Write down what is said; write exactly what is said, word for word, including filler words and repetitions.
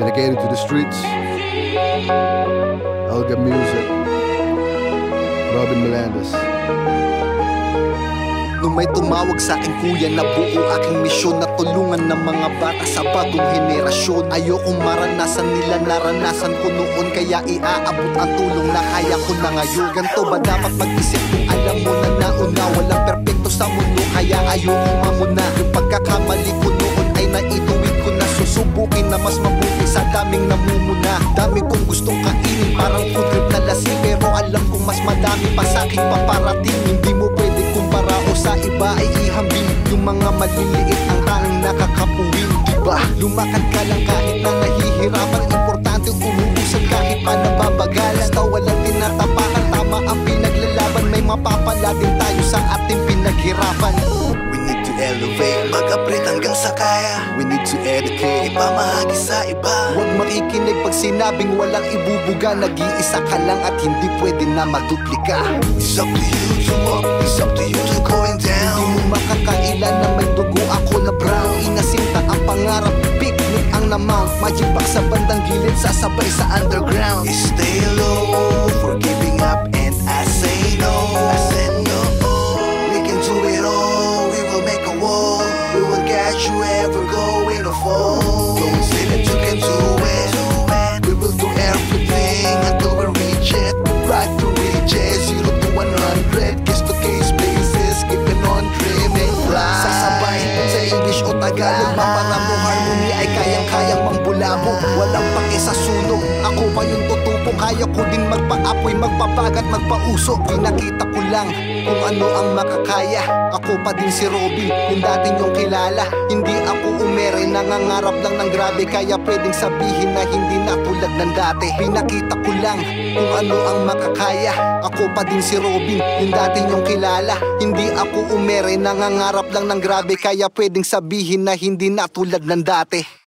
Dedicated to the streets. Alga Music. Robin Melendez. Nung may tumawag sa akin kuya na buo aking misyon na tulungan ng mga bata sa bagong henerasyon. Ayokong maranasan nila naranasan ko noon, kaya iaabot ang tulong na kaya ko na ngayon. Ganto ba dapat mag-isip kung alam mo na nauna? Walang perpekto sa mundo kaya ayokong mamuna. Yung pagkakamali ko noon ay naituwid ko na, susubukin na mas mabuti sa daming namumuna. Dami kong gustong kainin, parang food trip na lasing, pero alam kong mas madami pa sa aking paparating. Hindi mo pwede kumpara o sa iba ay ihambing. Yung mga maliliit ang tanging nakakapuwing, diba? Lumakad ka lang kahit na nahihirapan. Importante umuusan kahit pa nababagalan. Basta walang tinatapakan, tama ang pinaglalaban. May mapapala din tayo sa ating pinaghirapan. We need to elevate, mag-upgrade hanggang sa kaya. We need to educate, ipamahagi sa iba. Huwag makikinig pag sinabing walang ibubuga. Nag-iisa ka lang at hindi pwede na maduplika. It's up to you to walk, it's up to you to going down. Hindi mo makakailan na may dugo ako na brown. Inasinta ang pangarap, picnic ang namang. Magic box sa bandang gilid, sasabay sa underground. Stay low for giving up and I say no. I said no. We can do it all, we will make a wall. We will get you ever going to fall. Don't say that you can do it. We will do everything until we reach it. Right to riches, zero to one hundred. Case to case basis, keeping on dreaming fly. Sasabay sa English o Tagalog, mapara mo harmony ay kayang-kayang mangbulabog. Walang pake sa sunog, ako pa yung tutupo. Kaya ko din magpaapoy, magpapagat, magpausok. Pinakita ko lang kung ano ang makakaya. Ako pa din si Robin, yung dati niyong kilala. Hindi ako umere, nangangarap lang ng grabe. Kaya pwedeng sabihin na hindi na tulad ng dati. Pinakita ko lang kung ano ang makakaya. Ako pa din si Robin, yung dati niyong kilala. Hindi ako umere, nangangarap lang ng grabe. Kaya pwedeng sabihin na hindi na tulad ng dati.